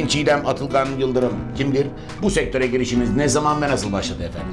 Sayın Çiğdem Atılgan Yıldırım kimdir? Bu sektöre girişiniz ne zaman ve nasıl başladı efendim?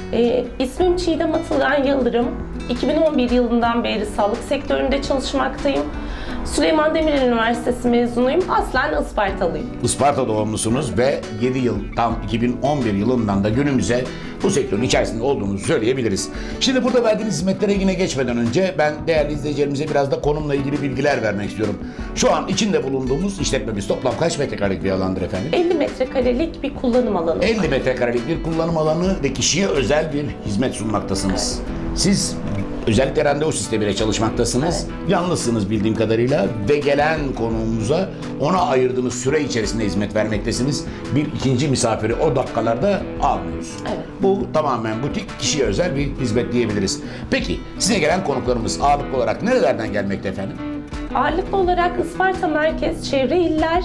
İsmim Çiğdem Atılgan Yıldırım. 2011 yılından beri sağlık sektöründe çalışmaktayım. Süleyman Demirel Üniversitesi mezunuyum. Aslen Ispartalıyım. Isparta doğumlusunuz ve 7 yıl tam 2011 yılından da günümüze bu sektörün içerisinde olduğunuzu söyleyebiliriz. Şimdi burada verdiğiniz hizmetlere yine geçmeden önce ben değerli izleyicilerimize biraz da konumla ilgili bilgiler vermek istiyorum. Şu an içinde bulunduğumuz işletmemiz toplam kaç metrekarelik bir alandır efendim? 50 metrekarelik bir kullanım alanı. 50 metrekarelik bir kullanım alanı ve kişiye özel bir hizmet sunmaktasınız. Siz özellikle randevu sistemiyle çalışmaktasınız. Yalnızsınız bildiğim kadarıyla ve gelen konuğumuza ona ayırdığınız süre içerisinde hizmet vermektesiniz. Bir ikinci misafiri o dakikalarda almıyoruz. Evet. Bu tamamen butik, kişiye özel bir hizmet diyebiliriz. Peki size gelen konuklarımız ağırlıklı olarak nerelerden gelmekte efendim? Ağırlıklı olarak Isparta merkez, çevre iller,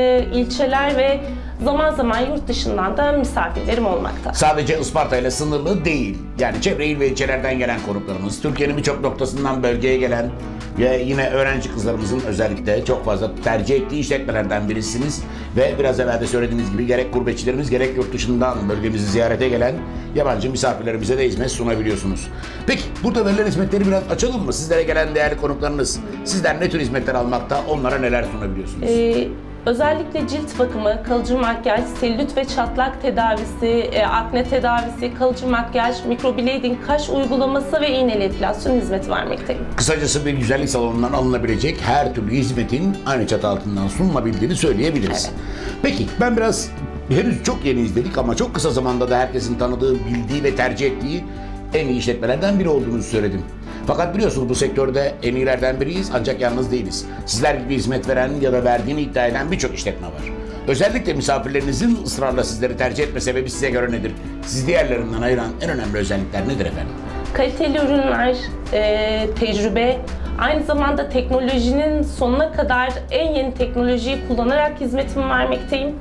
ilçeler ve zaman zaman yurt dışından da misafirlerim olmakta. Sadece Isparta ile sınırlı değil. Yani çevre il ve ilçelerden gelen konuklarımız, Türkiye'nin birçok noktasından bölgeye gelen ve yine öğrenci kızlarımızın özellikle çok fazla tercih ettiği işletmelerden birisiniz. Ve biraz evvel de söylediğimiz gibi gerek gurbetçilerimiz gerek yurt dışından bölgemizi ziyarete gelen yabancı misafirlerimize de hizmet sunabiliyorsunuz. Peki burada verilen hizmetleri biraz açalım mı? Sizlere gelen değerli konuklarınız sizden ne tür hizmetler almakta, onlara neler sunabiliyorsunuz? Özellikle cilt bakımı, kalıcı makyaj, selülit ve çatlak tedavisi, akne tedavisi, kalıcı makyaj, mikroblading, kaş uygulaması ve iğneli epilasyon hizmeti vermekteyim. Kısacası bir güzellik salonundan alınabilecek her türlü hizmetin aynı çatı altından sunulabildiğini söyleyebiliriz. Evet. Peki ben biraz henüz çok yeni izledik ama çok kısa zamanda da herkesin tanıdığı, bildiği ve tercih ettiği en iyi işletmelerden biri olduğunuzu söyledim. Fakat biliyorsunuz bu sektörde en iyilerden biriyiz ancak yalnız değiliz. Sizler gibi hizmet veren ya da verdiğini iddia eden birçok işletme var. Özellikle misafirlerinizin ısrarla sizleri tercih etme sebebi size göre nedir? Sizi diğerlerinden ayıran en önemli özellikler nedir efendim? Kaliteli ürünler, tecrübe, aynı zamanda teknolojinin sonuna kadar en yeni teknolojiyi kullanarak hizmetimi vermekteyim.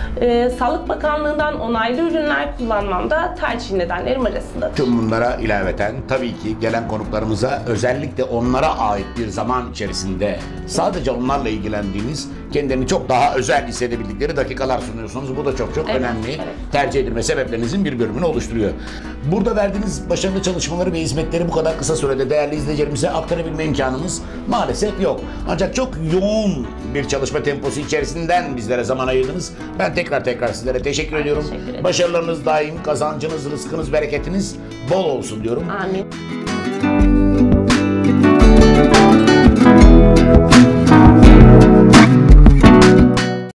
Sağlık Bakanlığı'ndan onaylı ürünler kullanmam da tercih nedenlerim arasındadır. Tüm bunlara ilaveten tabii ki gelen konuklarımıza özellikle onlara ait bir zaman içerisinde sadece onlarla ilgilendiğiniz, kendilerini çok daha özel hissedebildikleri dakikalar sunuyorsunuz. Bu da çok Evet, önemli. evet. Tercih edilme sebeplerinizin bir bölümünü oluşturuyor. Burada verdiğiniz başarılı çalışmaları ve hizmetleri bu kadar kısa sürede değerli izleyicilerimize aktarabilme imkanımız maalesef yok. Ancak çok yoğun bir çalışma temposu içerisinden bizlere zaman ayırdınız. Ben tekrar sizlere teşekkür ediyorum. Teşekkür ederim. Başarılarınız daim, kazancınız, rızkınız, bereketiniz bol olsun diyorum. Amin.